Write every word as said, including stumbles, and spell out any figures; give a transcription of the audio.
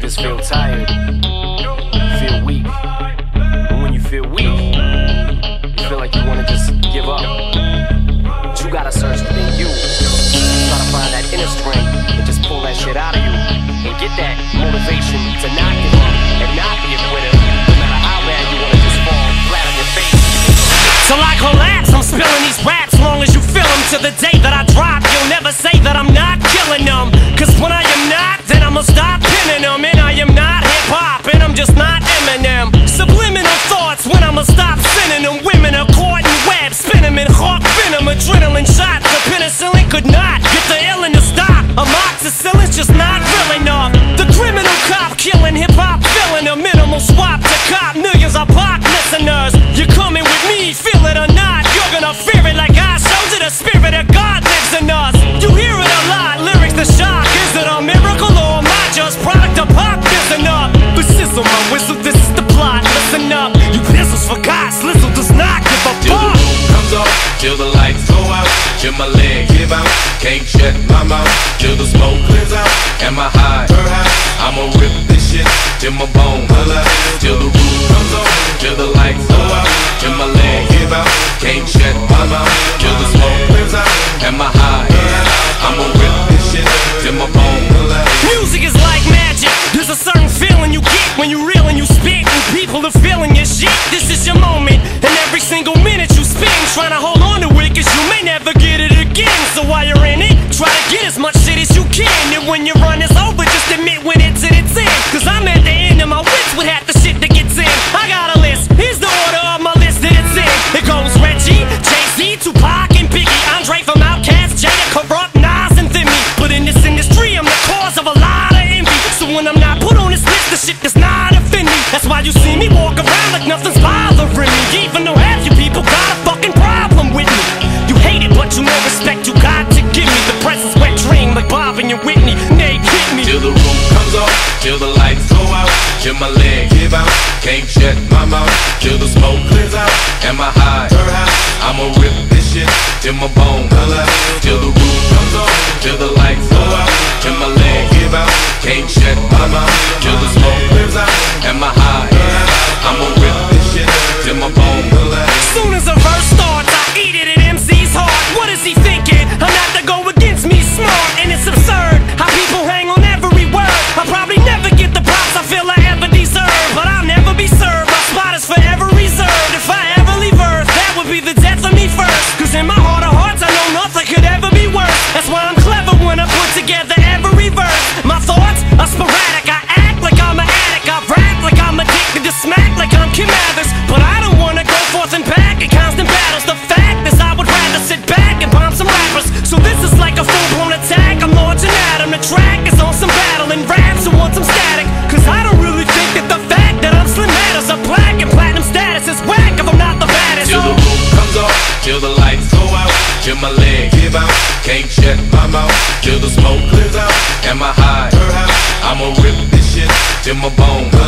just feel tired, feel weak. And when you feel weak, you feel like you wanna just give up. But you gotta search within you. Try to find that inner strength and just pull that shit out of you. And get that motivation to not give up and not be a quitter. No matter how bad you wanna just fall flat on your face. Till I collapse, I'm spilling these raps long as you feel them. To the day that I drop, you'll never say that I'm not killing them. Cause when I am not, then I'ma stop pinning them. And I am not hip-hop, and I'm just not Eminem. Subliminal thoughts when I'ma stop sending them. Women are caught in webs, spin them in hawk venom. Adrenaline shots, the penicillin could not get the illin' to stop. Amoxicillin's just not real enough. The criminal cop killing hip-hop, filling a minimal swap to cop millions of pop listeners. You're coming with me, feel it or not, you're gonna fear it like I showed you. The spirit of God lives in us. You hear it a lot, lyrics the shock. Is it a miracle or am I just product of pop? Listen up, but sizzle my whistle, this is the plot. Listen up, you pistols forgot, Slizzle does not give a Till the fuck. roof comes off, till the lights go out, till my leg give out, can't shut my mouth, till the smoke clears out, and my high, I'ma rip this shit till my bone holla. Till the roof comes off, till the lights go out, till my leg give out, can't shut my mouth, till the smoke clears out, and my high, I'ma rip this shit till my bone holla. Music is like magic. There's a certain feeling you get when you reel and you spit, and people are feeling your shit. This is your moment, and every single minute you spend trying to hold on to it, cause you may never get it again. So while you're in it, try to get as much shit as you can. And when your run is over, just admit when it's in its end. Cause I'm at the end of my wits with half the shit that gets in. I got a list, here's the order of my list that it's in. It goes Reggie, Jay-Z, Tupac, and Biggie, Andre from Outkast, Jada, Corrupt, Nas, and Thimmy. But in this industry, I'm the cause of a lot of envy. So when I'm not put on this list, the shit does not offend me. That's why you see me walk around like nothing's bothering me. Even though half you people got a fucking problem with me. You hate it, but you know respect you got to give me. The presence wet dream like Bob and your Whitney. Nay, hit me. Till the roof comes off, till the lights go out, till my leg give out, can't shut my mouth, till the smoke clears out, and my high, I'ma rip this shit till my bone holla. Till the roof comes off, till the lights go out, till my leg give out, can't shut my mouth, till the smoke clears out, and my high, I'ma rip this shit till my bone holla. Soon as a verse starts, I eat it at M C's heart. What is he thinking? I'm not to go against me smart, and it's absurd how people hang on every word. I'll probably never get the props I feel I ever deserve, but I'll never be served. My spot is forever reserved. If I ever leave Earth, that would be the death of me first. Cause in my heart of hearts, I know nothing could ever be worse. That's why I'm clever when I put together every verse. My thoughts are sporadic. I act like I'm an addict. I rap like I'm addicted to smack like I'm Kim Mathers. But I don't wanna go forth and back in constant battles. The fact is I would rather sit back and bomb some rappers. So this is like a full-blown attack. I'm launching at 'em. The track is on some battle and raps who want some static. Cause I don't really think that the fact that I'm slim matters. A black and platinum status is whack if I'm not the baddest. Till the roof comes off, till the lights go out, till my leg give out, can't shut my mouth, till the smoke clears out, and my high, I'ma rip this shit till my bone